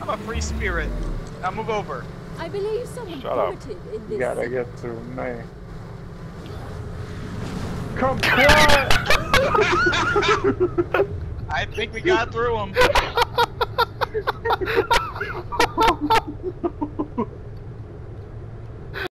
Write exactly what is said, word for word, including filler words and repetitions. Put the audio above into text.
I'm a free spirit. Now move over. I believe someone Shut up. voted in this. You gotta get through me. Come on! I think we got through him.